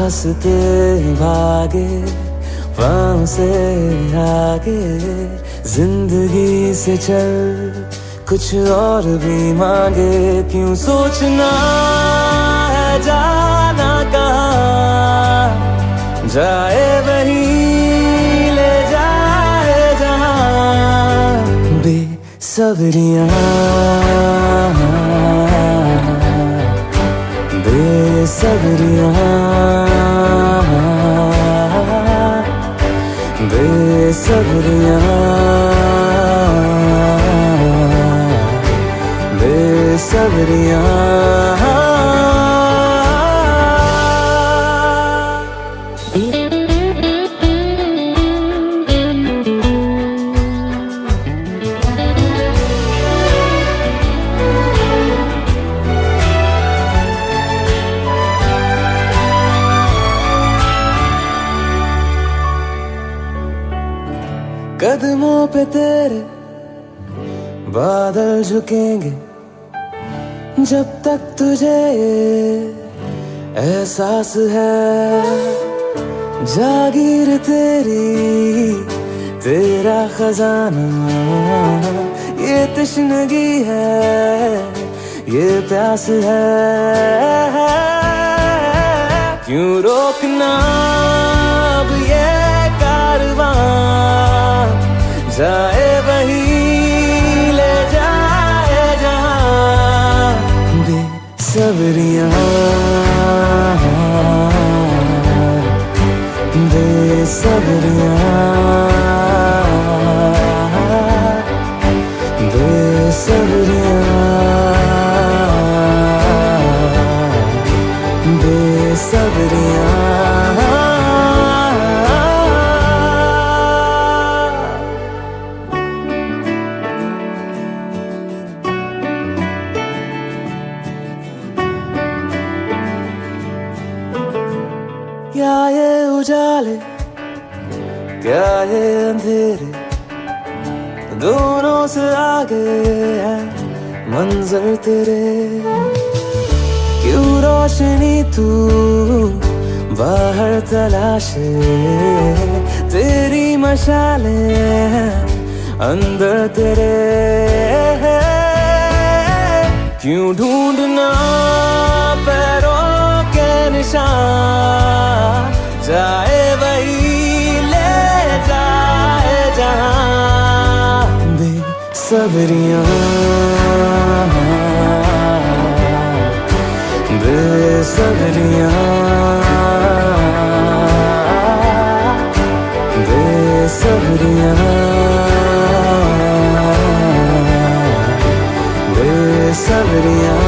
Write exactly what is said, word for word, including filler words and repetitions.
रास्ते भागे वहां से आगे, जिंदगी से चल कुछ और भी मांगे। क्यों सोचना है जाना कहाँ, जाए वहीं ले जाए जहाँ। बेसब्रियाँ बेसब्रियाँ बेसब्रियाँ बेसब्रियाँ। कदमों पे तेरे बादल झुकेंगे जब तक तुझे एहसास है। जागीर तेरी तेरा खजाना, ये तश्नगी है ये प्यास है। क्यों रोकना अब ये कारवां, जाए वहीं ले जाए जहाँ। बेसब्रियाँ बेसब्रियाँ बेसब्रियाँ बेसब्रियाँ। क्या ये उजाले क्या ये अंधेरे, दोनों से आगे है मंजर तेरे। क्यों रोशनी तू बाहर तलाशे, तेरी मशालें हैं अंदर तेरे। क्यों ढूंढना पैरों के निशान, जाए वही ले जाए जहाँ। बेसब्रियाँ बेसब्रियाँ बेसब्रियाँ बेसब्रियाँ।